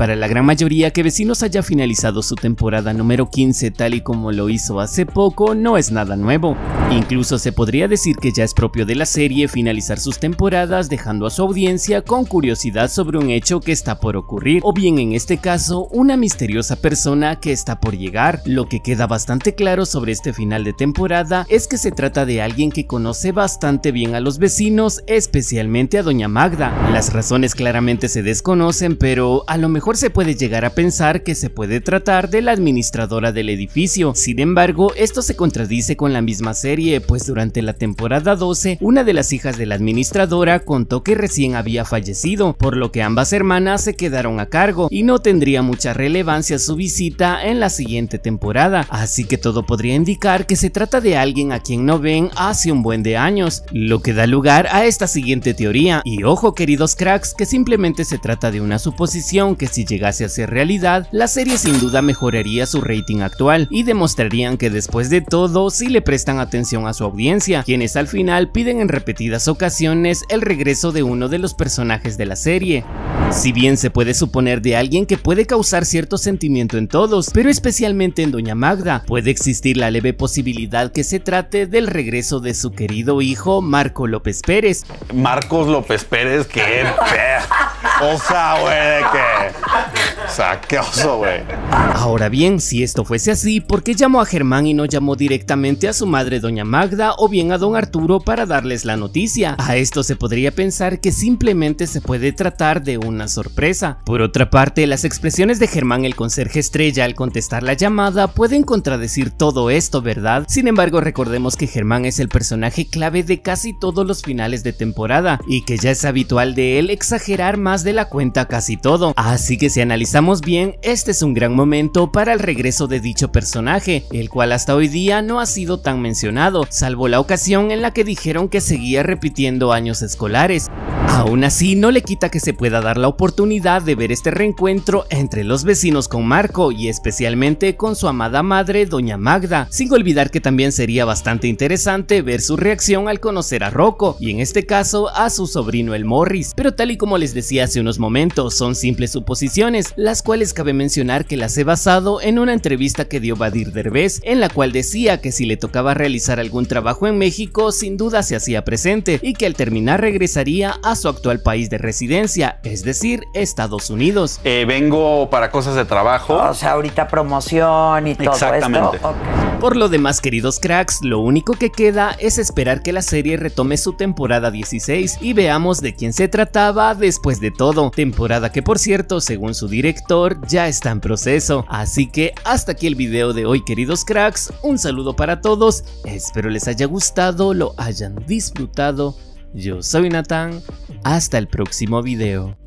Para la gran mayoría, que Vecinos haya finalizado su temporada número 15 tal y como lo hizo hace poco no es nada nuevo. Incluso se podría decir que ya es propio de la serie finalizar sus temporadas dejando a su audiencia con curiosidad sobre un hecho que está por ocurrir, o bien en este caso una misteriosa persona que está por llegar. Lo que queda bastante claro sobre este final de temporada es que se trata de alguien que conoce bastante bien a los vecinos, especialmente a Doña Magda. Las razones claramente se desconocen, pero a lo mejor se puede llegar a pensar que se puede tratar de la administradora del edificio. Sin embargo, esto se contradice con la misma serie, pues durante la temporada 12, una de las hijas de la administradora contó que recién había fallecido, por lo que ambas hermanas se quedaron a cargo y no tendría mucha relevancia su visita en la siguiente temporada, así que todo podría indicar que se trata de alguien a quien no ven hace un buen de años, lo que da lugar a esta siguiente teoría. Y ojo, queridos cracks, que simplemente se trata de una suposición que, si llegase a ser realidad, la serie sin duda mejoraría su rating actual y demostrarían que después de todo sí le prestan atención a su audiencia, quienes al final piden en repetidas ocasiones el regreso de uno de los personajes de la serie. Si bien se puede suponer de alguien que puede causar cierto sentimiento en todos, pero especialmente en Doña Magda, puede existir la leve posibilidad que se trate del regreso de su querido hijo Marco López Pérez. Marcos López Pérez, qué o sea, güey, de que... O sea, qué oso, güey. Ahora bien, si esto fuese así, ¿por qué llamó a Germán y no llamó directamente a su madre Doña Magda o bien a don Arturo para darles la noticia? A esto se podría pensar que simplemente se puede tratar de una sorpresa. Por otra parte, las expresiones de Germán, el conserje estrella, al contestar la llamada pueden contradecir todo esto, ¿verdad? Sin embargo, recordemos que Germán es el personaje clave de casi todos los finales de temporada y que ya es habitual de él exagerar más de la cuenta casi todo. Así que si analizamos bien, este es un gran momento para el regreso de dicho personaje, el cual hasta hoy día no ha sido tan mencionado, salvo la ocasión en la que dijeron que seguía repitiendo años escolares. Aún así, no le quita que se pueda dar la oportunidad de ver este reencuentro entre los vecinos con Marco y especialmente con su amada madre Doña Magda, sin olvidar que también sería bastante interesante ver su reacción al conocer a Rocco y en este caso a su sobrino el Morris. Pero tal y como les decía hace unos momentos, son simples suposiciones, las cuales cabe mencionar que las he basado en una entrevista que dio Badir Derbez, en la cual decía que si le tocaba realizar algún trabajo en México sin duda se hacía presente y que al terminar regresaría a su actual país de residencia, es decir, Estados Unidos. Vengo para cosas de trabajo. O sea, ahorita promoción y todo exactamente. esto. Okay. Por lo demás, queridos cracks, lo único que queda es esperar que la serie retome su temporada 16 y veamos de quién se trataba después de todo, temporada que por cierto, según su director, ya está en proceso. Así que hasta aquí el video de hoy, queridos cracks, un saludo para todos, espero les haya gustado, lo hayan disfrutado. Yo soy Nathan, hasta el próximo video.